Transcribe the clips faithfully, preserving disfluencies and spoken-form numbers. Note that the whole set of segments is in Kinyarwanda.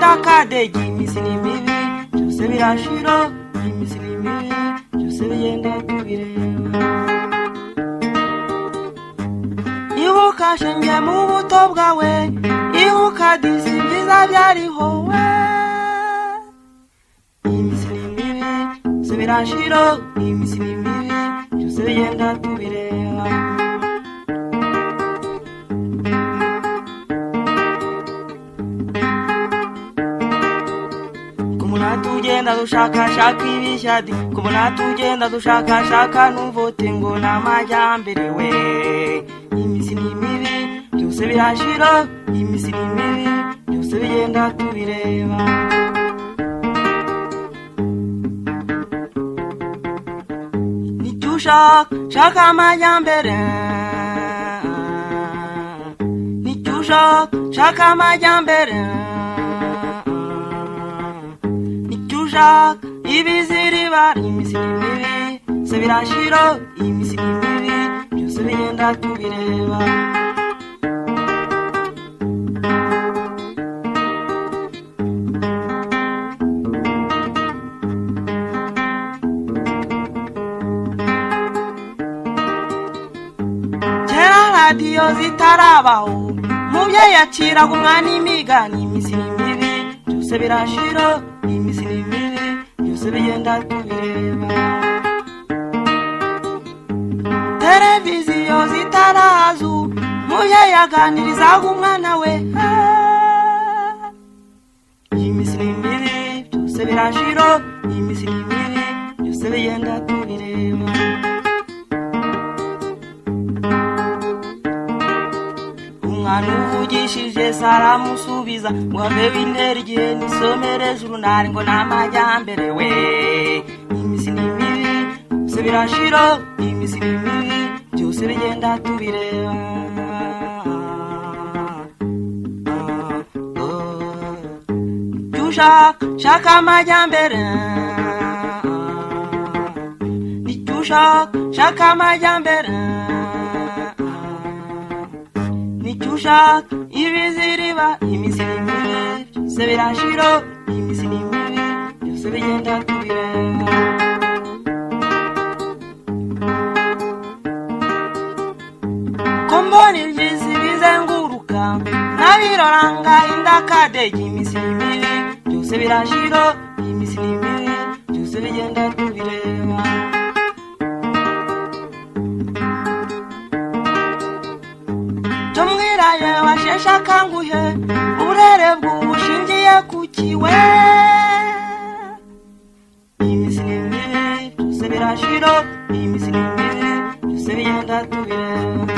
indakadege iminsi ni mibi byose birashira iminsi ni mibi byose bigenda tubireba ibuka shenge mu buto bwawe ibuka disi byiza byariho we iminsi ni mibi byose birashira iminsi ni mibi byose bigenda tubireba tugenda dushaka shaka ibishyadi kubona tugenda dushaka shaka nuvote ngo namajyambere we iminsi ni mibi byose birashira iminsi ni mibi byose bigenda tubireba nicyushaka shaka amajyambere nicyushaka shaka amajyambere ibiziriba iminsi ni mibi se birashira iminsi ni mibi byose bigenda tubireba kera radiyo zitarabaho mubyeyi yaciraga umwana imigani iminsi ni mibi byose birashira iminsi ni mibi byose bigenda tubireba televiziyo zitarazu mubyeyi yaganirizaga umwana we iminsi ni mibi byose birashira iminsi ni mibi byose bigenda tubireba umwana uvugishije saramusubiza ngo ave bintera igihe nisomere jurnali ngo namajyambere we iminsi ni mibi byose birashira iminsi ni mibi byose bigenda tubireba nicyushaka shaka amajyambere nicyushaka shaka amajyambere nicyushaka ibiziriba iminsi ni mibi byose birashira iminsi ni mibi byose bigenda tubireba kombona ibyisi bizenguruka nabiroranga indakadege iminsi ni mibi byose birashira iminsi ni mibi byose bigenda tubireba tumwiraye washesha kanguhe urere bw'ubushingiye kukiwe iminsi ni mibi byose birashira iminsi ni mibi byose bigenda tubireba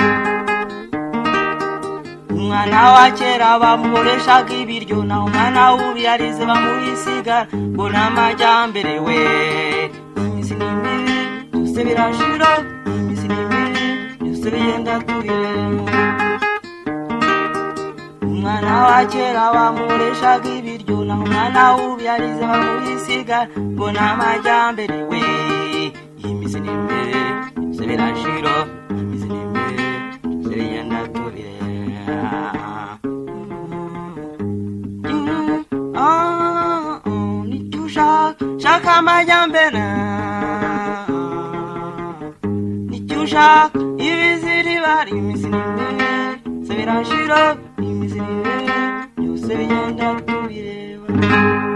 umwana wa kera bamuhoreshaga ibiryo naho umwana w'ubu yarize bamuyisigara ngo namajyambere we iminsi ni mibi byose birashira iminsi ni mibi byose bigenda tubireba umwana wa kera bamuhoreshaga ibiryo naho umwana w'ubu yarize bamuyisigara ngo namajyambere we iminsi ni mibi byose birashira iminsi ni mibi byose bigenda tubireba shaka amajyambere nicyushaka ibiziriba iminsi ni mibi byose birashira iminsi ni mibi byose bigenda tubireba